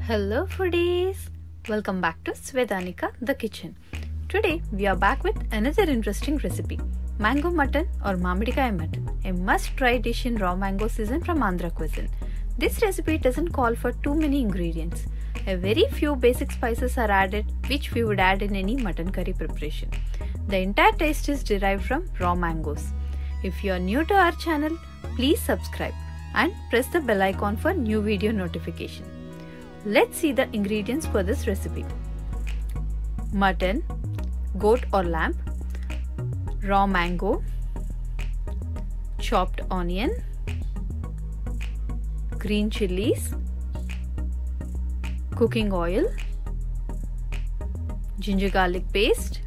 Hello foodies! Welcome back to Svedanika the Kitchen. Today we are back with another interesting recipe, mango mutton or Mamidikaya mutton, a must-try dish in raw mango season from Andhra cuisine. This recipe doesn't call for too many ingredients. A very few basic spices are added which we would add in any mutton curry preparation. The entire taste is derived from raw mangoes. If you are new to our channel, please subscribe and press the bell icon for new video notification. Let's see the ingredients for this recipe. Mutton, goat or lamb, raw mango, chopped onion, green chilies, cooking oil, ginger garlic paste,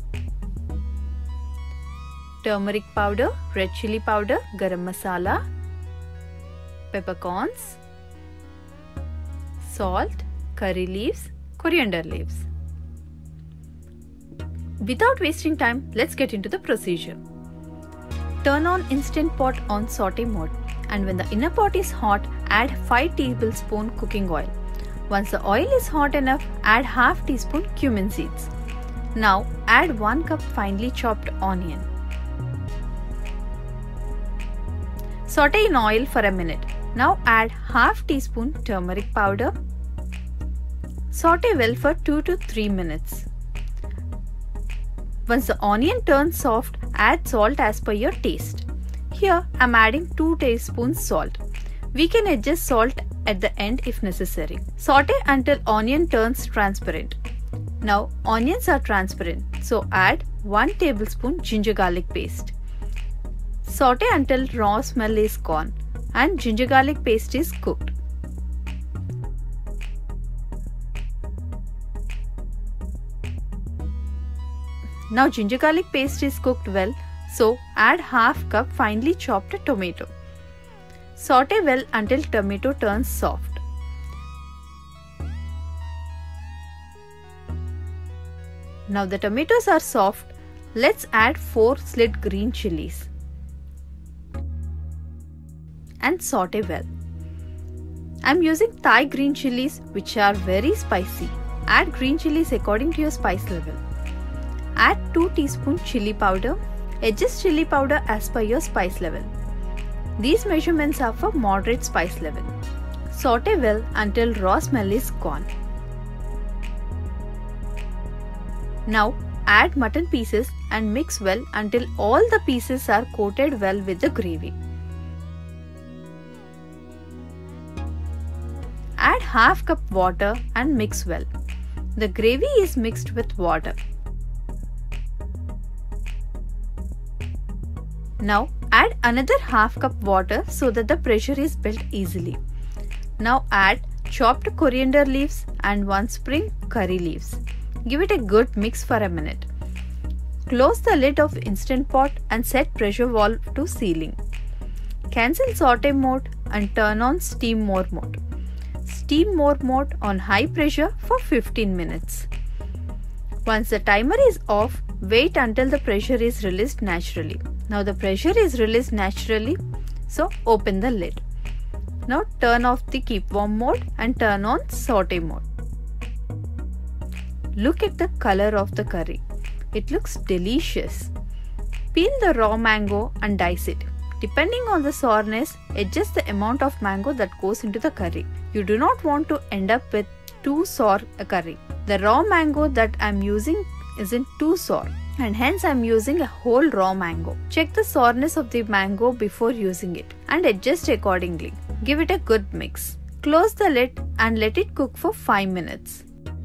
turmeric powder, red chili powder, garam masala, peppercorns, salt, curry leaves, coriander leaves. Without wasting time, let's get into the procedure. Turn on Instant Pot on saute mode, and when the inner pot is hot, add 5 tablespoons cooking oil. Once the oil is hot enough, add half teaspoon cumin seeds. Now add 1 cup finely chopped onion. Saute in oil for a minute. Now add half teaspoon turmeric powder. Saute well for 2 to 3 minutes. Once the onion turns soft, add salt as per your taste. Here I am adding 2 tablespoons salt. We can adjust salt at the end if necessary. Saute until onion turns transparent. Now onions are transparent, so add 1 tablespoon ginger garlic paste. Saute until raw smell is gone and ginger garlic paste is cooked. Now ginger garlic paste is cooked well, so add half cup finely chopped tomato. Saute well until tomato turns soft. Now the tomatoes are soft, let's add 4 slit green chilies and saute well. I am using Thai green chilies which are very spicy. Add green chilies according to your spice level. Add 2 teaspoons chili powder. Adjust chili powder as per your spice level. These measurements are for moderate spice level. Saute well until raw smell is gone. Now add mutton pieces and mix well until all the pieces are coated well with the gravy. Add half cup water and mix well. The gravy is mixed with water. Now add another half cup water so that the pressure is built easily. Now add chopped coriander leaves and 1 sprig curry leaves. Give it a good mix for a minute. Close the lid of Instant Pot and set pressure valve to ceiling. Cancel saute mode and turn on steam more mode. Steam more mode on high pressure for 15 minutes. Once the timer is off, wait until the pressure is released naturally. Now the pressure is released naturally, so open the lid. Now turn off the keep warm mode and turn on saute mode. Look at the color of the curry. It looks delicious. Peel the raw mango and dice it. Depending on the sourness, adjust the amount of mango that goes into the curry. You do not want to end up with too sour a curry. The raw mango that I am using isn't too sour, and hence I am using a whole raw mango. Check the sourness of the mango before using it and adjust accordingly. Give it a good mix. Close the lid and let it cook for 5 minutes.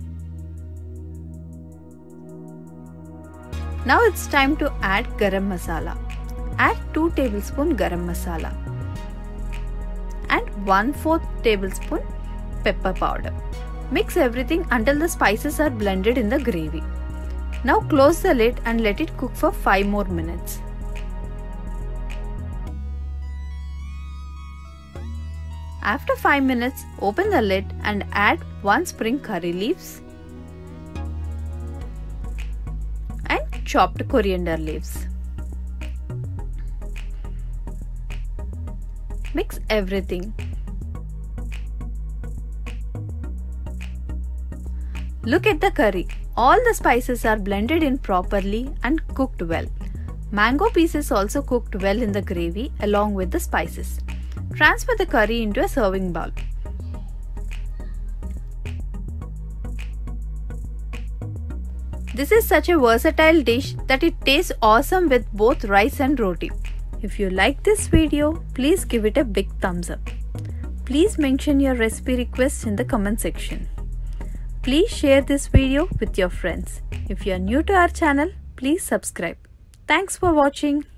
Now it's time to add garam masala. Add 2 tablespoons garam masala and 1/4 tablespoon pepper powder. Mix everything until the spices are blended in the gravy. Now close the lid and let it cook for 5 more minutes. After 5 minutes, open the lid and add 1 sprig curry leaves and chopped coriander leaves. Mix everything. Look at the curry. All the spices are blended in properly and cooked well. Mango pieces also cooked well in the gravy along with the spices. Transfer the curry into a serving bowl. This is such a versatile dish that it tastes awesome with both rice and roti. If you like this video, please give it a big thumbs up. Please mention your recipe requests in the comment section. Please share this video with your friends. If you are new to our channel, please subscribe. Thanks for watching.